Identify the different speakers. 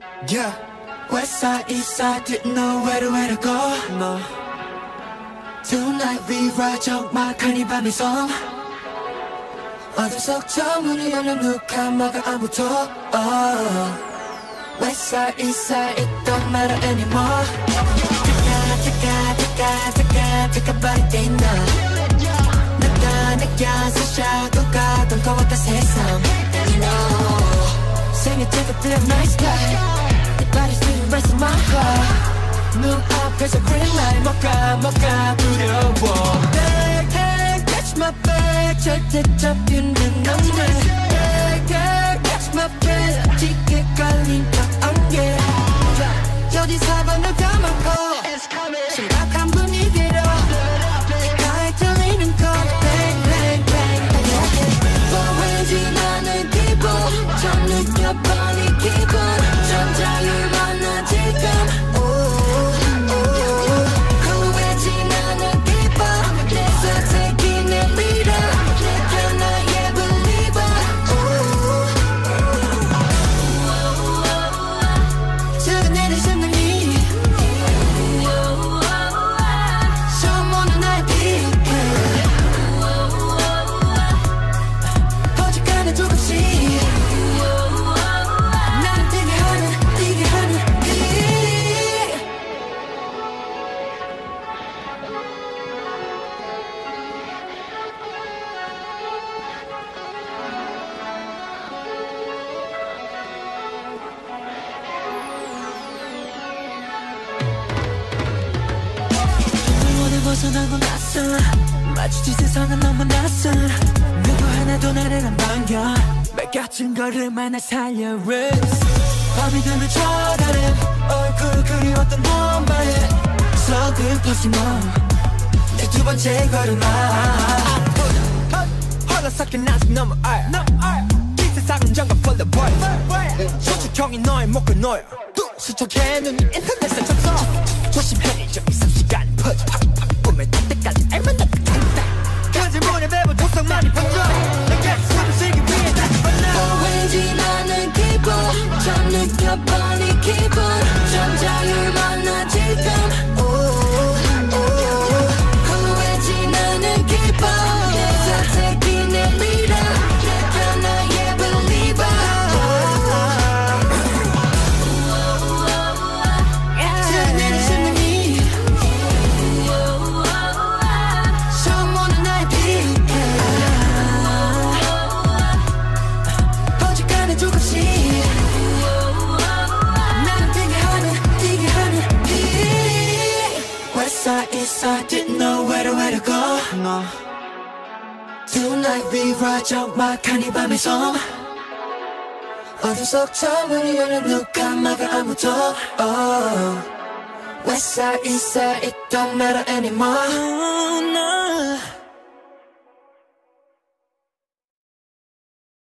Speaker 1: Yeah. West side, east side, didn't know where to go. No. Tonight we ride 적막한 이 밤의 섬. 어둠 속 저 문을 열려 누가 막아 아무도. West side, east side, it don't matter anymore. take a body day now. 내가 느껴서 샤고 가던 것 같아 세상. And you know 생일 찍었대 nice guy. 네 body's feeling rest of my heart. 눈앞에서 green light 뭐가 두려워. Hey, catch my back 절대 잡히는 안돼. Hey, catch my breath 짙게 깔린 각 안개. 여기 사방을 감아고 심각한 분위기로 가에 들리는 것 bang bang bang. 보이지 않는 기분 좀 느껴본 이 기분 좀 자유로워 지금. 후회지 않는 기분 내서 taking a leader 내가 나의 believer. 작은 일을 심장이 처음 오는 날 비웃게 어지간해 조금씩 나를 뛰게 하는 오늘 벗어나고 났어. 마주친 세상은 너무 낯선. 누구 하나도 나를 안 반겨. 뺏겨진 걸음만 날 살려 risk. 밤이 되면 저다른 얼굴 그리웠던 너만의 서글퍼지 뭐내 두 번째 걸음아.
Speaker 2: 홀로서긴 아직 너무 알. 이 세상은 정말 full of boys. 소축형이 너의 목을 놓여. 수척해 눈이 인터넷에 접속. 조심해 저기 3시간 퍼져. 꿈에 닿을 때까지 알만 닿을 텐데. 가지 문에 배분 독성만이 번져. 내게 숨을 쉬기 위해 다시 만나.
Speaker 1: 보이지 않는 기분 좀 느껴본 이 기분 좀 자유로워 지금. 후회지 않는 기분 내가 taking a leader 내가 나의 believer. 작은 일을 심장이 처음 오는 날 비웃게 어지간해 조금씩 나를 뛰게 하는 beat. West side, east side, didn't know where to go. No. Tonight we ride 적막한 이 밤의 섬. 어둠 속 저 문을 열려 누가 막아 아무도. West side, east side, it don't matter anymore.
Speaker 2: Oh, no.